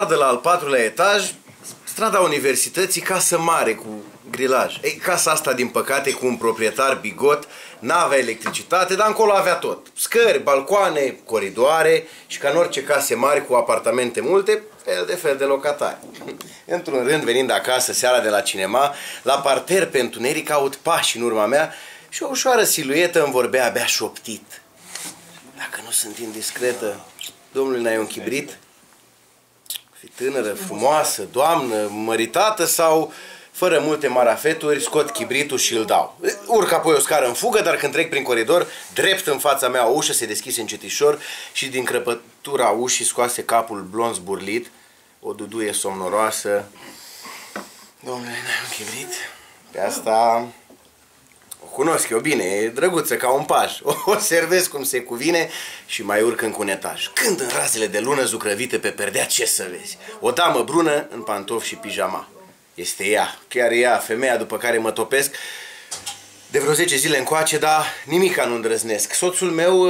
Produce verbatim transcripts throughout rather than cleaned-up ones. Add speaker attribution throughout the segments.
Speaker 1: De la al patrulea etaj, strada Universității, casă mare cu grilaj. Ei, casa asta, din păcate, cu un proprietar bigot, n-avea electricitate, dar încolo avea tot. Scări, balcoane, coridoare și, ca în orice case mari cu apartamente multe, fel de fel de locatari. Într-un rând, venind acasă seara de la cinema, la parter pe întuneric aud pași în urma mea și o ușoară siluetă îmi vorbea abia șoptit. Dacă nu sunt indiscretă, domnule, n-ai un chibrit? Fi tânără, frumoasă, doamnă, măritată sau fără multe marafeturi, scot chibritul și îl dau. Urc apoi o scară în fugă, dar când trec prin coridor, drept în fața mea o ușă se deschise încetișor și din crăpătura ușii scoase capul blond zburlit, o duduie somnoroasă. Domnule, n-ai un chibrit? Pe asta o cunosc eu bine, e drăguță ca un paș. O servesc cum se cuvine și mai urc încă un etaj. Când în razele de lună zugrăvite pe perdea, ce să vezi? O damă brună în pantofi și pijama. Este ea, chiar ea, femeia după care mă topesc de vreo zece zile încoace, dar nimica nu îndrăznesc. Soțul meu...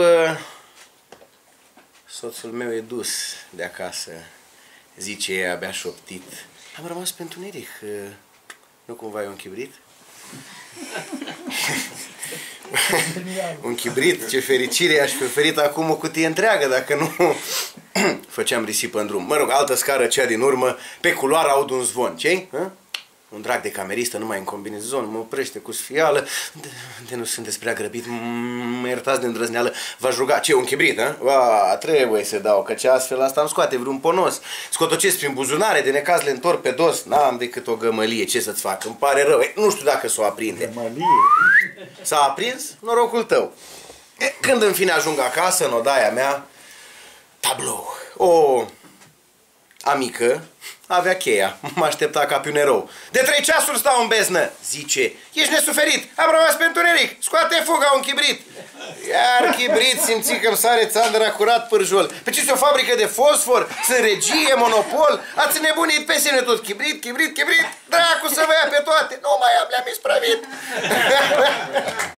Speaker 1: Soțul meu e dus de acasă, zice ea abia șoptit. Am rămas pe întuneric. Nu cumva e un chibrit? Un chibrit, ce fericire, aș fi oferit acum o cutie întreagă dacă nu făceam risipă în drum. Mă rog, altă scară, cea din urmă, pe culoar aud un zvon. Ce-i? Un drag de cameristă, numai în combinezon, mă oprește cu sfială. De, de nu sunteți prea grăbit, mă iertați de îndrăzneală. V-aș ruga, ce, un chibrit, hă? Va, trebuie să dau, căci astfel asta îmi scoate vreun ponos. Scotocesc prin buzunare, de necaz le întorc pe dos. N-am decât o gămălie, ce să-ți fac? Îmi pare rău, e, nu știu dacă s-o aprinde.
Speaker 2: Gămălie?
Speaker 1: S-a aprins? Norocul tău. E, când în fine ajung acasă, în odaia mea, tablou. O amică avea cheia, mă aștepta ca pe un erou. De trei ceasuri stau în beznă, zice. Ești nesuferit, am rămas pe întuneric, scoate fuga un chibrit. Iar chibrit, simți că-mi sare țandăra curat pârjol. Pe ce o fabrică de fosfor? Sunt regie, monopol? Ați nebunit pe sine tot. Chibrit, chibrit, chibrit, dracu să vă ia pe toate. Nu mai am, le-am isprăvit.